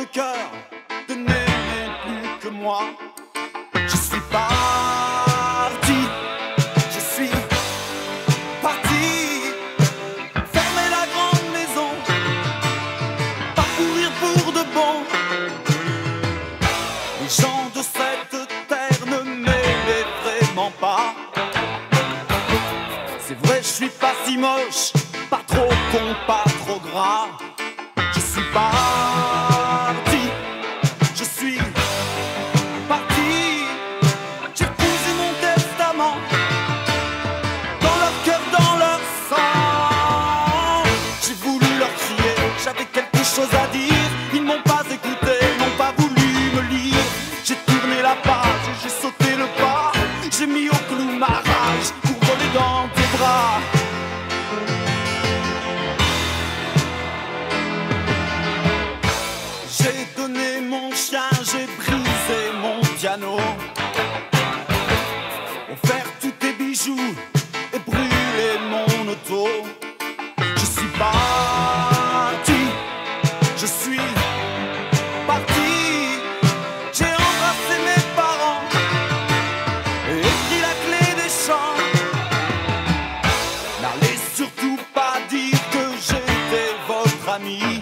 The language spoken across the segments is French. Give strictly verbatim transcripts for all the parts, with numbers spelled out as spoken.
cœur de n'aimer plus que moi. Je suis parti, je suis parti, fermer la grande maison, parcourir pour de bon. Les gens de cette terre ne m'aimaient vraiment pas. C'est vrai, je suis pas si moche, pas trop con, pas trop gras. Je suis parti, je suis parti. J'ai posé mon testament dans leur cœur, dans leur sang. J'ai voulu leur crier, j'avais quelque chose à dire. Ils m'ont pas écouté, n'ont pas voulu me lire. J'ai tourné la page, j'ai sauté le pas. J'ai mis au clou ma rage pour voler dans tes bras. J'ai donné mon chien, j'ai brisé mon piano, offert tous tes bijoux et brûlé mon auto. Je suis parti, je suis parti. J'ai embrassé mes parents et pris la clé des champs. N'allez surtout pas dire que j'étais votre ami.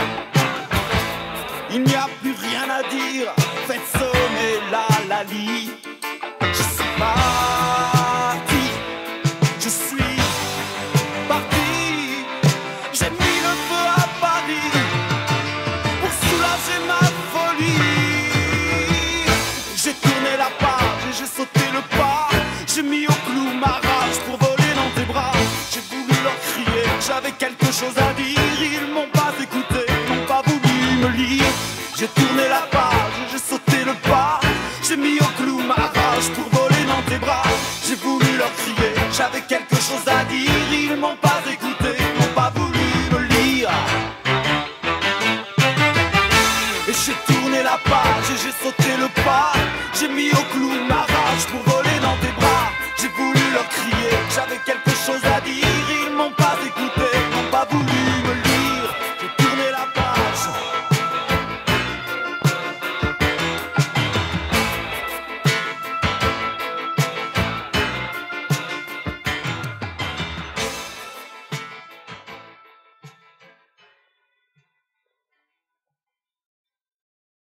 Il n'y a plus rien à dire, faites sonner la Lali. Je suis parti, je suis parti. J'ai mis le feu à Paris pour soulager ma folie. J'ai tourné la page et j'ai sauté le pas. J'ai mis au clou ma rage pour voler dans tes bras. J'ai voulu leur crier, j'avais quelque chose à dire. Ils m'ont pas écouté, n'ont pas voulu me lire. J'ai tourné la page, j'ai sauté le pas. J'ai mis au clou ma rage pour voler dans tes bras. J'ai voulu leur crier, j'avais quelque chose à dire.